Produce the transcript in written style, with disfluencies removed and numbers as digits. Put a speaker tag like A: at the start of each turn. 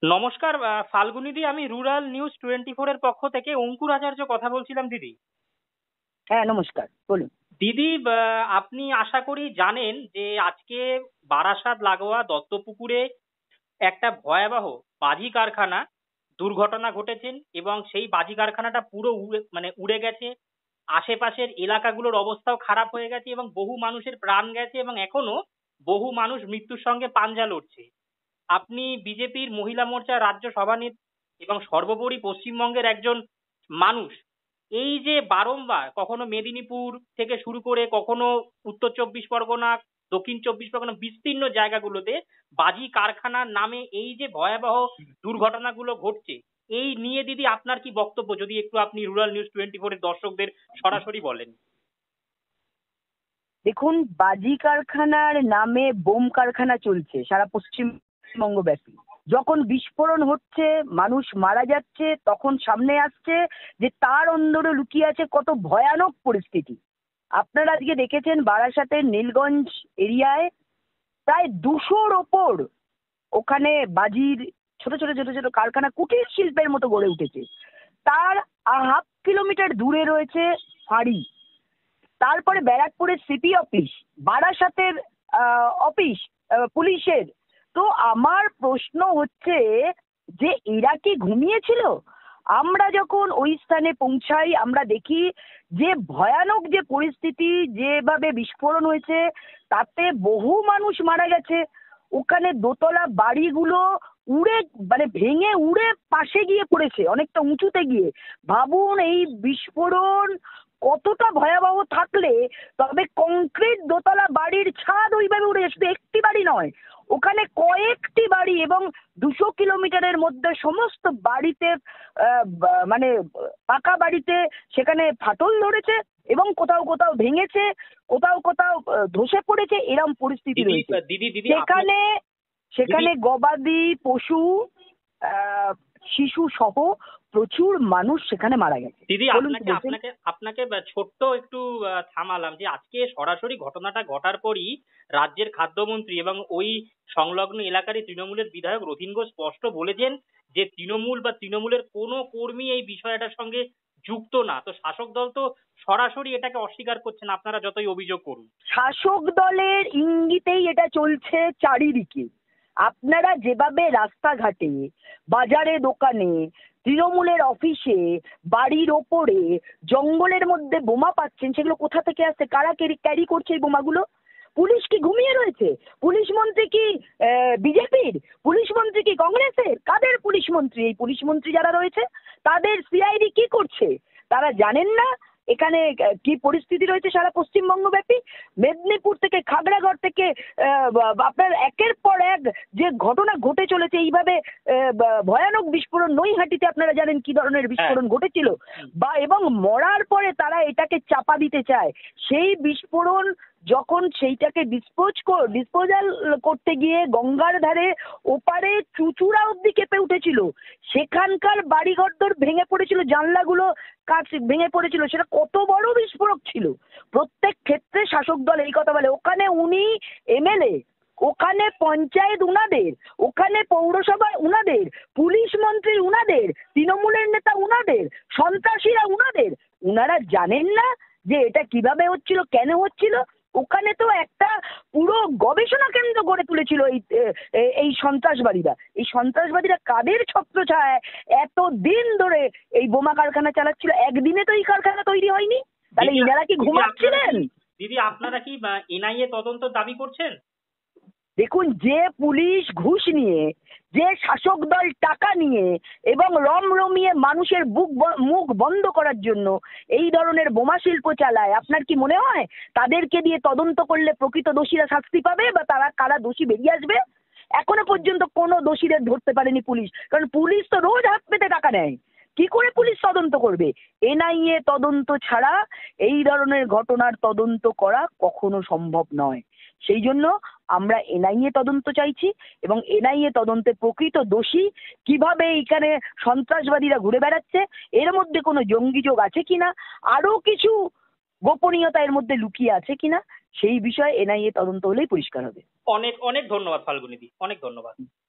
A: নমস্কার ফাল্গুনী দি, আমি rural news 24 এর পক্ষ থেকে অঙ্কুর আচার্য কথা বলছিলাম দিদি।
B: হ্যাঁ, নমস্কার, বলুন।
A: দিদি, আপনি আশা করি জানেন যে আজকে বারাসাত লাগোয়া দত্তপুকুরে একটা ভয়াবহ বাজি কারখানা দুর্ঘটনা ঘটেছেন এবং সেই বাজি কারখানাটা পুরো উড়ে গেছে। আশেপাশের এলাকাগুলোর অবস্থাও খারাপ হয়ে গেছে এবং বহু মানুষের প্রাণ গেছে এবং এখনো বহু মানুষ মৃত্যুর সঙ্গে পাঞ্জা লড়ছে। আপনি বিজেপির মহিলা মোর্চার রাজ্য সভানেত্রী এবং সর্বোপরি পশ্চিমবঙ্গের একজন মানুষ। এই যে বারংবার কখনো মেদিনীপুর থেকে শুরু করে কখনো উত্তর চব্বিশ পরগনা, দক্ষিণ চব্বিশ পরগনা বিস্তীর্ণ জায়গাগুলোতে বাজি কারখানার নামে এই যে ভয়াবহ দুর্ঘটনাগুলো ঘটছে, এই নিয়ে দিদি আপনার কি বক্তব্য, যদি একটু আপনি রুরাল নিউজ 24 এর দর্শকদের সরাসরি বলেন।
B: দেখুন, বাজি কারখানার নামে বোম কারখানা চলছে সারা পশ্চিমবঙ্গব্যাপী। যখন বিস্ফোরণ হচ্ছে, মানুষ মারা যাচ্ছে, তখন সামনে আসছে যে তার অন্দরে লুকিয়ে আছে কত ভয়ানক পরিস্থিতি। আপনারা আজকে দেখেছেন বারাসাতের নীলগঞ্জ এরিয়ায় প্রায় 200-র ওপর ওখানে বাজির ছোট ছোট ছোট ছোট কারখানা কুটির শিল্পের মতো গড়ে উঠেছে। তার হাফ কিলোমিটার দূরে রয়েছে ফাঁড়ি, তারপরে ব্যারাকপুরের সিপি অফিস, বারাসাতের অফিস পুলিশের। তো আমার প্রশ্ন হচ্ছে যে এরা কি ঘুমিয়েছিল? আমরা যখন ওই স্থানে পৌঁছাই, আমরা দেখি যে ভয়ানক যে পরিস্থিতি, যেভাবে বিস্ফোরণ হয়েছে, তাতে বহু মানুষ মারা গেছে। ওখানে দোতলা বাড়িগুলো উড়ে মানে ভেঙে উড়ে পাশে গিয়ে পড়েছে, অনেকটা উঁচুতে গিয়ে। ভাবুন এই বিস্ফোরণ কতটা ভয়াবহ থাকলে তবে কংক্রিট দোতলা বাড়ির ছাদ ওইভাবে উড়ে, শুধু একটি বাড়ি নয়, ওখানে কয়েকটি বাড়ি এবং 200 কিলোমিটারের মধ্যে সমস্ত বাড়িতে মানে পাকা বাড়িতে সেখানে ফাটল ধরেছে এবং কোথাও কোথাও ভেঙেছে, কোথাও কোথাও ধসে পড়েছে, এরকম পরিস্থিতি রয়েছে। সেখানে সেখানে গবাদি পশু, শিশু সহ প্রচুর মানুষ সেখানে মারা গেছে।
A: দিদি, আপনাকে আপনাকে ছোট্ট একটু থামালাম যে আজকে সরাসরি ঘটনাটা ঘটার পরই রাজ্যের খাদ্যমন্ত্রী এবং ওই সংলগ্ন এলাকারই তৃণমূলের বিধায়ক রথীন ঘোষ স্পষ্ট বলেছেন যে তৃণমূল বা তৃণমূলের কোনো কর্মী এই বিষয়টার সঙ্গে যুক্ত না। তো শাসক দল তো সরাসরি এটাকে অস্বীকার করছেন, আপনারা যতই অভিযোগ করুন।
B: শাসক দলের ইঙ্গিতেই এটা চলছে চারিদিকে। আপনারা যেভাবে রাস্তাঘাটে, বাজারে, দোকানে, তৃণমূলের অফিসে, বাড়ির ওপরে, জঙ্গলের মধ্যে বোমা পাচ্ছেন, সেগুলো কোথা থেকে আসছে? কারা ক্যারি করছে এই বোমাগুলো? পুলিশ কি ঘুমিয়ে রয়েছে? পুলিশ মন্ত্রী কি বিজেপির? পুলিশ মন্ত্রী কি কংগ্রেসের? কাদের পুলিশ মন্ত্রী? এই পুলিশ মন্ত্রী যারা রয়েছে তাদের সিআইডি কি করছে? তারা জানেন না এখানে কি পরিস্থিতি রয়েছে সারা পশ্চিমবঙ্গ ব্যাপী? মেদিনীপুর থেকে, খাগড়াগড় থেকে আপনার একের পর এক যে ঘটনা ঘটে চলেছে এইভাবে, ভয়ানক বিস্ফোরণ। নৈহাটিতে আপনারা জানেন কি ধরনের বিস্ফোরণ ঘটেছিল, বা এবং মরার পরে তারা এটাকে চাপা দিতে চায়। সেই বিস্ফোরণ যখন সেইটাকে ডিসপোজাল করতে গিয়ে গঙ্গার ধারে ওপারে চুচুড়া অব্দি কেঁপে উঠেছিল, সেখানকার বাড়িঘর ভেঙে পড়েছিল, জানলাগুলো কাঁচ ভেঙে পড়েছিল। সেটা কত বড় বিস্ফোরক ছিল। প্রত্যেক ক্ষেত্রে শাসক দল এই কথা বলে, ওখানে উনি এমএলএ, ওখানে পঞ্চায়েত উনাদের, ওখানে পৌরসভা উনাদের, পুলিশ মন্ত্রী উনাদের, তৃণমূলের নেতা উনাদের, সন্ত্রাসীরা উনাদের। উনারা জানেন না যে এটা কিভাবে হচ্ছিল, কেন হচ্ছিল? ওখানে তো একটা পুরো গবেষণা কেন্দ্র গড়ে তুলেছিল এই সন্ত্রাসবাদীরা। এই সন্ত্রাসবাদীরা কাদের ছত্রছায়ায় এত দিন ধরে এই বোমা কারখানা চালাচ্ছিল? একদিনে তো এই কারখানা তৈরি হয়নি। তাহলে ইনারা কি ঘুমাচ্ছিলেন?
A: দিদি, আপনারা কি এনআইএ তদন্ত দাবি করছেন?
B: দেখুন, যে পুলিশ ঘুষ নিয়ে, যে শাসক দল টাকা নিয়ে এবং রমিয়ে মানুষের মুখ বন্ধ করার জন্য এই ধরনের বোমা শিল্প চালায়, আপনার কি মনে হয় তাদেরকে দিয়ে তদন্ত করলে প্রকৃত দোষীরা শাস্তি পাবে বা তারা কারা দোষী বেরিয়ে আসবে? এখনো পর্যন্ত কোনো দোষীদের ধরতে পারেনি পুলিশ, কারণ পুলিশ তো রোজ হাত পেতে টাকা নেয়। কি করে পুলিশ তদন্ত করবে? এনআইএ তদন্ত ছাড়া এই ধরনের ঘটনার তদন্ত করা কখনো সম্ভব নয়। সেই জন্য আমরা এনআইএ তদন্ত চাইছি এবং এনআইএ তদন্তে প্রকৃত দোষী, কিভাবে এইখানে সন্ত্রাসবাদীরা ঘুরে বেড়াচ্ছে, এর মধ্যে কোনো জঙ্গি যোগ আছে কিনা, আরো কিছু গোপনীয়তা এর মধ্যে লুকিয়ে আছে কিনা, সেই বিষয়ে এনআইএ তদন্ত হলেই পরিষ্কার হবে।
A: অনেক অনেক ধন্যবাদ ফাল্গুনীদি, অনেক ধন্যবাদ।